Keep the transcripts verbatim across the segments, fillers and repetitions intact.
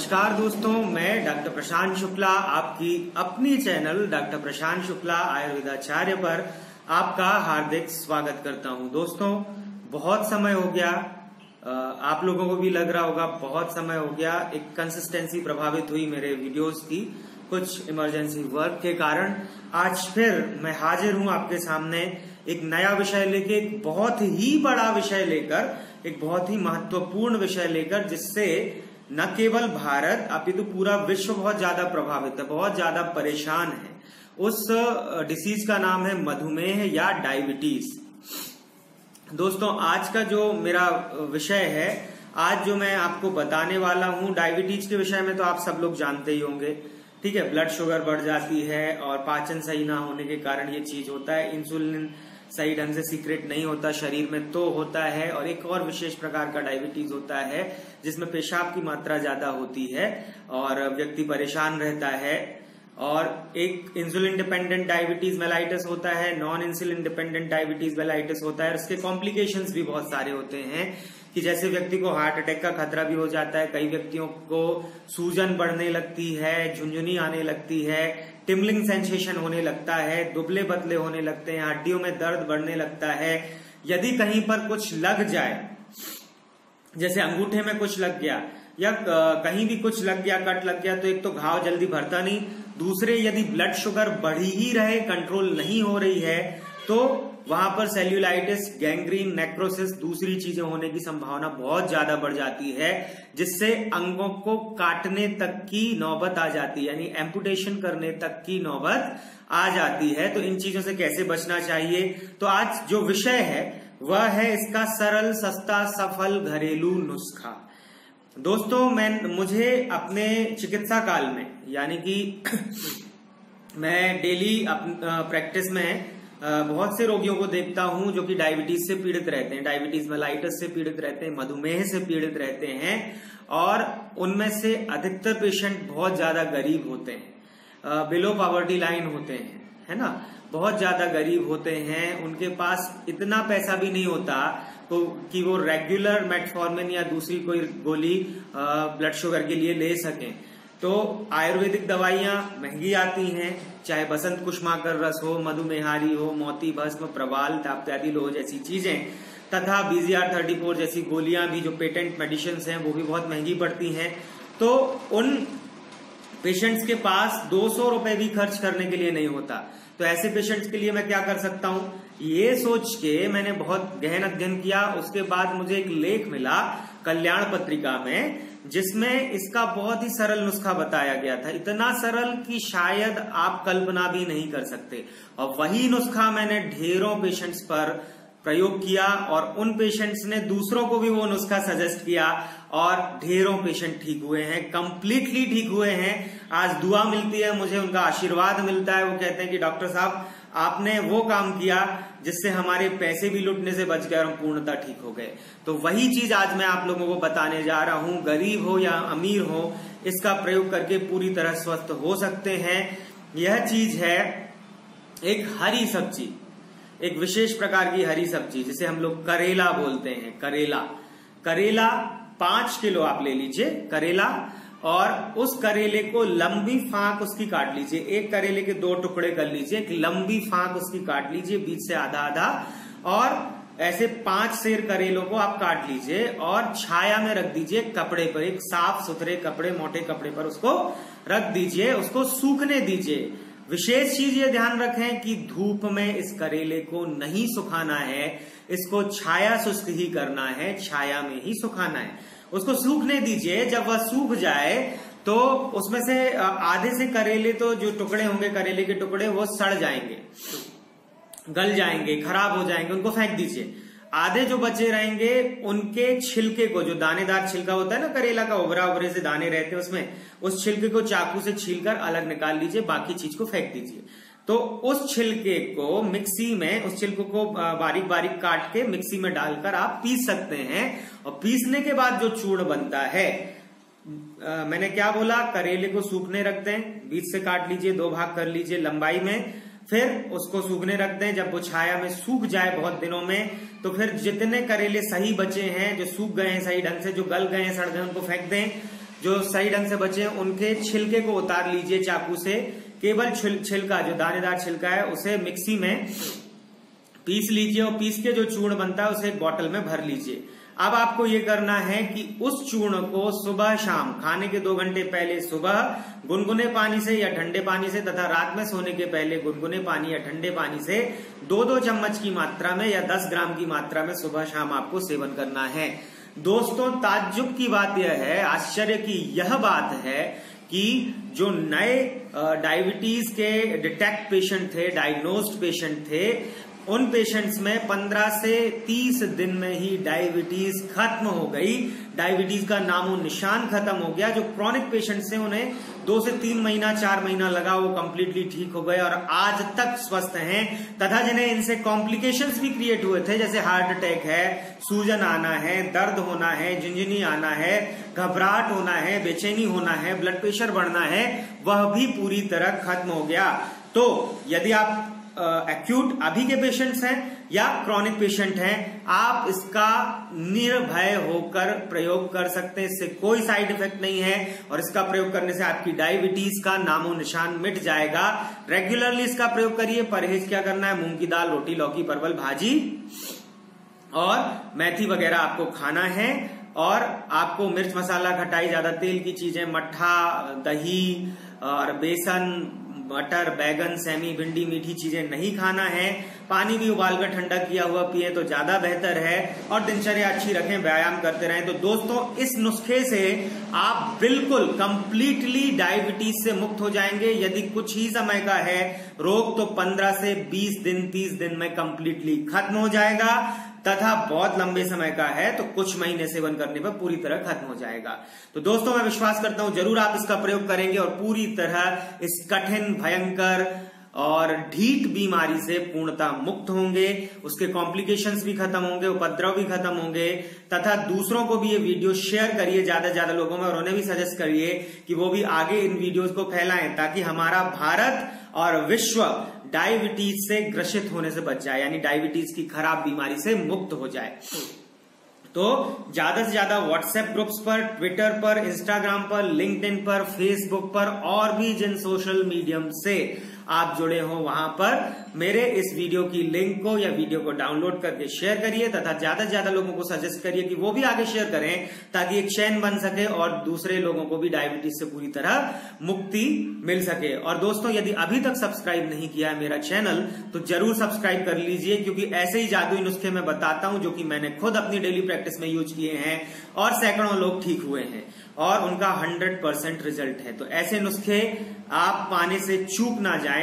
नमस्कार दोस्तों, मैं डॉक्टर प्रशांत शुक्ला आपकी अपनी चैनल डॉक्टर प्रशांत शुक्ला आयुर्वेदाचार्य पर आपका हार्दिक स्वागत करता हूं। दोस्तों, बहुत समय हो गया, आप लोगों को भी लग रहा होगा बहुत समय हो गया, एक कंसिस्टेंसी प्रभावित हुई मेरे वीडियोस की कुछ इमरजेंसी वर्क के कारण। आज फिर मैं हाजिर हूं आपके सामने एक नया विषय लेके, एक बहुत ही बड़ा विषय लेकर, एक बहुत ही महत्वपूर्ण विषय लेकर, जिससे न केवल भारत अपितु तो पूरा विश्व बहुत ज्यादा प्रभावित है, बहुत ज्यादा परेशान है। उस डिसीज का नाम है मधुमेह या डायबिटीज। दोस्तों, आज का जो मेरा विषय है, आज जो मैं आपको बताने वाला हूं, डायबिटीज के विषय में तो आप सब लोग जानते ही होंगे, ठीक है। ब्लड शुगर बढ़ जाती है और पाचन सही ना होने के कारण ये चीज होता है। इंसुलिन सही ढंग से सीक्रेट नहीं होता शरीर में तो होता है। और एक और विशेष प्रकार का डायबिटीज होता है जिसमें पेशाब की मात्रा ज्यादा होती है और व्यक्ति परेशान रहता है। और एक इंसुलिन डिपेंडेंट डायबिटीज मेलाइटिस होता है, non insulin dependent diabetes mellitus होता है। और इसके कॉम्प्लिकेशंस भी बहुत सारे होते हैं कि जैसे व्यक्ति को हार्ट अटैक का खतरा भी हो जाता है, कई व्यक्तियों को सूजन बढ़ने लगती है, झुंझुनी आने लगती है, टिमलिंग सेंसेशन होने लगता है, दुबले पतले होने लगते हैं, हड्डियों में दर्द बढ़ने लगता है। यदि कहीं पर कुछ लग जाए, जैसे अंगूठे में कुछ लग गया या कहीं भी कुछ लग गया, कट लग गया, तो एक तो घाव जल्दी भरता नहीं, दूसरे यदि ब्लड शुगर बढ़ी ही रहे, कंट्रोल नहीं हो रही है, तो वहां पर सेल्यूलाइटिस, गैंग्रीन, नेक्रोसिस, दूसरी चीजें होने की संभावना बहुत ज्यादा बढ़ जाती है, जिससे अंगों को काटने तक की नौबत आ जाती है, यानी एम्पुटेशन करने तक की नौबत आ जाती है। तो इन चीजों से कैसे बचना चाहिए, तो आज जो विषय है वह है इसका सरल, सस्ता, सफल घरेलू नुस्खा। दोस्तों, मैं मुझे अपने चिकित्सा काल में, यानी कि मैं डेली प्रैक्टिस में बहुत से रोगियों को देखता हूं जो कि डायबिटीज से पीड़ित रहते हैं, डायबिटीज मेलाइटिस से पीड़ित रहते हैं, मधुमेह से पीड़ित रहते हैं। और उनमें से अधिकतर पेशेंट बहुत ज्यादा गरीब होते हैं, बिलो पॉवर्टी लाइन होते हैं, है ना, बहुत ज्यादा गरीब होते हैं। उनके पास इतना पैसा भी नहीं होता तो कि वो रेगुलर मेटफॉर्मिन या दूसरी कोई गोली ब्लड शुगर के लिए ले सकें। तो आयुर्वेदिक दवाइयां महंगी आती हैं, चाहे बसंत कुष्माकर रस हो, मधुमेहारी हो, मोती भस्म, प्रवाल, ताप्यादी लोह जैसी चीजें, तथा बीजीआर थर्टी फोर जैसी गोलियां भी जो पेटेंट मेडिसिन हैं वो भी बहुत महंगी पड़ती हैं। तो उन पेशेंट्स के पास दो सौ रुपए भी खर्च करने के लिए नहीं होता। तो ऐसे पेशेंट्स के लिए मैं क्या कर सकता हूं, ये सोच के मैंने बहुत गहन अध्ययन किया। उसके बाद मुझे एक लेख मिला कल्याण पत्रिका में, जिसमें इसका बहुत ही सरल नुस्खा बताया गया था, इतना सरल कि शायद आप कल्पना भी नहीं कर सकते। और वही नुस्खा मैंने ढेरों पेशेंट्स पर प्रयोग किया और उन पेशेंट्स ने दूसरों को भी वो नुस्खा सजेस्ट किया और ढेरों पेशेंट ठीक हुए हैं, कंप्लीटली ठीक हुए हैं। आज दुआ मिलती है मुझे, उनका आशीर्वाद मिलता है। वो कहते हैं कि डॉक्टर साहब, आपने वो काम किया जिससे हमारे पैसे भी लुटने से बच गए और हम पूर्णतः ठीक हो गए। तो वही चीज आज मैं आप लोगों को बताने जा रहा हूं। गरीब हो या अमीर हो, इसका प्रयोग करके पूरी तरह स्वस्थ हो सकते हैं। यह चीज है एक हरी सब्जी, एक विशेष प्रकार की हरी सब्जी जिसे हम लोग करेला बोलते हैं। करेला करेला पांच किलो आप ले लीजिए करेला, और उस करेले को लंबी फांक उसकी काट लीजिए। एक करेले के दो टुकड़े कर लीजिए, एक लंबी फांक उसकी काट लीजिए, बीच से आधा आधा, और ऐसे पांच सेर करेलों को आप काट लीजिए और छाया में रख दीजिए कपड़े पर, एक साफ सुथरे कपड़े, मोटे कपड़े पर उसको रख दीजिए, उसको सूखने दीजिए। विशेष चीज ये ध्यान रखें कि धूप में इस करेले को नहीं सुखाना है, इसको छाया शुष्क ही करना है, छाया में ही सुखाना है। उसको सूखने दीजिए। जब वह सूख जाए तो उसमें से आधे से करेले, तो जो टुकड़े होंगे करेले के टुकड़े, वो सड़ जाएंगे, गल जाएंगे, खराब हो जाएंगे, उनको फेंक दीजिए। आधे जो बचे रहेंगे उनके छिलके को, जो दानेदार छिलका होता है ना करेला का, उभरा उभरे से दाने रहते हैं उसमें, उस छिलके को चाकू से छीलकर अलग निकाल लीजिए, बाकी चीज को फेंक दीजिए। तो उस छिलके को मिक्सी में, उस छिलके को बारीक बारीक काट के मिक्सी में डालकर आप पीस सकते हैं। और पीसने के बाद जो चूर्ण बनता है, आ, मैंने क्या बोला, करेले को सूखने रख दें, बीच से काट लीजिए, दो भाग कर लीजिए लंबाई में, फिर उसको सूखने रख दें। जब वो छाया में सूख जाए बहुत दिनों में, तो फिर जितने करेले सही बचे हैं, जो सूख गए हैं सही ढंग से, जो गल गए हैं, सड़ गए, उनको फेंक दें। जो सही ढंग से बचे हैं उनके छिलके को उतार लीजिए चाकू से। केवल छिल, छिलका जो दानेदार छिलका है उसे मिक्सी में पीस लीजिए और पीस के जो चूर्ण बनता है उसे एक बोतल में भर लीजिए। अब आपको ये करना है कि उस चूर्ण को सुबह शाम खाने के दो घंटे पहले सुबह गुनगुने पानी से या ठंडे पानी से तथा रात में सोने के पहले गुनगुने पानी या ठंडे पानी से दो दो चम्मच की मात्रा में या दस ग्राम की मात्रा में सुबह शाम आपको सेवन करना है। दोस्तों, ताज्जुब की बात यह है, आश्चर्य की यह बात है कि जो नए डायबिटीज के डिटेक्ट पेशेंट थे, डायग्नोस्ड पेशेंट थे, उन पेशेंट्स में पंद्रह से तीस दिन में ही डायबिटीज खत्म हो गई। डायबिटीज का नामो निशान खत्म हो गया। जो क्रॉनिक पेशेंट्स हैं उन्हें दो से तीन महीना चार महीना लगा, वो कंप्लीटली ठीक हो गए और आज तक स्वस्थ हैं। तथा जिन्हें इनसे कॉम्प्लिकेशंस भी क्रिएट हुए थे, जैसे हार्ट अटैक है, सूजन आना है, दर्द होना है, झिंझिनी आना है, घबराहट होना है, बेचैनी होना है, ब्लड प्रेशर बढ़ना है, वह भी पूरी तरह खत्म हो गया। तो यदि आप एक्यूट uh, अभी के पेशेंट्स हैं या क्रॉनिक पेशेंट हैं, आप इसका निर्भय होकर प्रयोग कर सकते हैं। इससे कोई साइड इफेक्ट नहीं है और इसका प्रयोग करने से आपकी डायबिटीज का नामो निशान मिट जाएगा। रेगुलरली इसका प्रयोग करिए। परहेज क्या करना है? मूंग की दाल, रोटी, लौकी, परवल भाजी और मेथी वगैरह आपको खाना है। और आपको मिर्च मसाला, खटाई, ज्यादा तेल की चीजें, मट्ठा, दही और बेसन, मटर, बैगन, सेमी, भिंडी, मीठी चीजें नहीं खाना है। पानी भी उबालकर ठंडा किया हुआ पिए तो ज्यादा बेहतर है। और दिनचर्या अच्छी रखें, व्यायाम करते रहें। तो दोस्तों, इस नुस्खे से आप बिल्कुल कंप्लीटली डायबिटीज से मुक्त हो जाएंगे। यदि कुछ ही समय का है रोग तो पंद्रह से बीस दिन, तीस दिन में कंप्लीटली खत्म हो जाएगा। तथा बहुत लंबे समय का है तो कुछ महीने सेवन करने पर पूरी तरह खत्म हो जाएगा। तो दोस्तों, मैं विश्वास करता हूं जरूर आप इसका प्रयोग करेंगे और पूरी तरह इस कठिन, भयंकर और ढीठ बीमारी से पूर्णतः मुक्त होंगे। उसके कॉम्प्लिकेशंस भी खत्म होंगे, उपद्रव भी खत्म होंगे। तथा दूसरों को भी ये वीडियो शेयर करिए ज्यादा से ज्यादा लोगों में और उन्हें भी सजेस्ट करिए कि वो भी आगे इन वीडियोस को फैलाएं, ताकि हमारा भारत और विश्व डायबिटीज से ग्रसित होने से बच जाए, यानी डायबिटीज की खराब बीमारी से मुक्त हो जाए। तो ज्यादा से ज्यादा व्हाट्सएप ग्रुप्स पर, ट्विटर पर, इंस्टाग्राम पर, लिंक्डइन पर, फेसबुक पर और भी जिन सोशल मीडियम से आप जुड़े हो वहां पर मेरे इस वीडियो की लिंक को या वीडियो को डाउनलोड करके शेयर करिए तथा ज्यादा से ज्यादा लोगों को सजेस्ट करिए कि वो भी आगे शेयर करें, ताकि एक चेन बन सके और दूसरे लोगों को भी डायबिटीज से पूरी तरह मुक्ति मिल सके। और दोस्तों, यदि अभी तक सब्सक्राइब नहीं किया है मेरा चैनल तो जरूर सब्सक्राइब कर लीजिए, क्योंकि ऐसे ही जादुई नुस्खे मैं बताता हूं जो कि मैंने खुद अपनी डेली प्रैक्टिस में यूज किए हैं और सैकड़ों लोग ठीक हुए हैं और उनका हंड्रेड परसेंट रिजल्ट है। तो ऐसे नुस्खे आप पाने से चूक ना जाएं,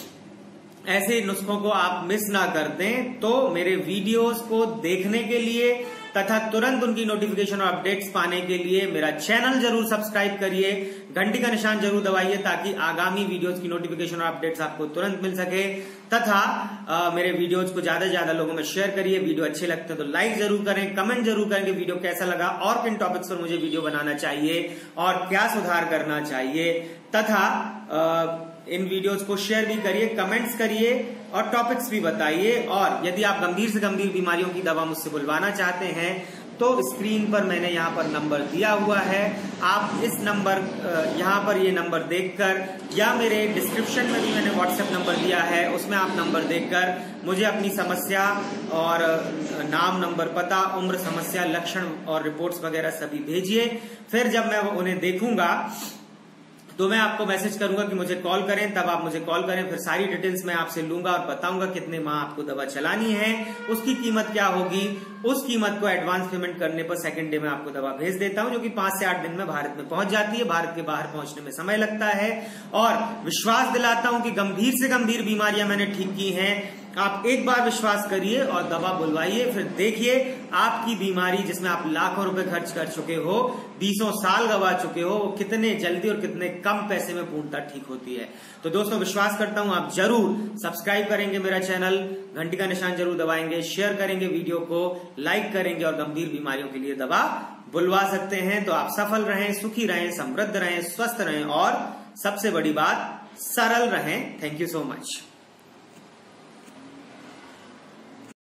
ऐसे नुस्खों को आप मिस ना कर दें। तो मेरे वीडियोस को देखने के लिए तथा तुरंत उनकी नोटिफिकेशन और अपडेट्स पाने के लिए मेरा चैनल जरूर सब्सक्राइब करिए, घंटी का निशान जरूर दबाइए, ताकि आगामी वीडियोस की नोटिफिकेशन और अपडेट्स आपको तुरंत मिल सके। तथा आ, मेरे वीडियोस को ज्यादा से ज्यादा लोगों में शेयर करिए। वीडियो अच्छे लगते हैं तो लाइक जरूर करें, कमेंट जरूर करें कि वीडियो कैसा लगा और किन टॉपिक्स पर मुझे वीडियो बनाना चाहिए और क्या सुधार करना चाहिए। तथा आ, इन वीडियोस को शेयर भी करिए, कमेंट्स करिए और टॉपिक्स भी बताइए। और यदि आप गंभीर से गंभीर बीमारियों की दवा मुझसे बुलवाना चाहते हैं तो स्क्रीन पर मैंने यहाँ पर नंबर दिया हुआ है, आप इस नंबर यहाँ पर ये नंबर देखकर या मेरे डिस्क्रिप्शन में भी मैंने व्हाट्सएप नंबर दिया है, उसमें आप नंबर देखकर मुझे अपनी समस्या और नाम, नंबर, पता, उम्र, समस्या, लक्षण और रिपोर्ट्स वगैरह सभी भेजिए। फिर जब मैं उन्हें देखूंगा तो मैं आपको मैसेज करूंगा कि मुझे कॉल करें, तब आप मुझे कॉल करें। फिर सारी डिटेल्स मैं आपसे लूंगा और बताऊंगा कितने माह आपको दवा चलानी है, उसकी कीमत क्या होगी। उस कीमत को एडवांस पेमेंट करने पर सेकंड डे में आपको दवा भेज देता हूं, जो कि पांच से आठ दिन में भारत में पहुंच जाती है। भारत के बाहर पहुंचने में समय लगता है और विश्वास दिलाता हूं कि गंभीर से गंभीर बीमारियां मैंने ठीक की हैं। आप एक बार विश्वास करिए और दवा बुलवाइए, फिर देखिए आपकी बीमारी जिसमें आप लाखों रुपए खर्च कर चुके हो, बीसों साल गवा चुके हो, वो कितने जल्दी और कितने कम पैसे में पूर्णतः ठीक होती है। तो दोस्तों, विश्वास करता हूं आप जरूर सब्सक्राइब करेंगे मेरा चैनल, घंटी का निशान जरूर दबाएंगे, शेयर करेंगे वीडियो को, लाइक करेंगे और गंभीर बीमारियों के लिए दवा बुलवा सकते हैं। तो आप सफल रहें, सुखी रहें, समृद्ध रहें, स्वस्थ रहें और सबसे बड़ी बात सरल रहें। Thank you so much.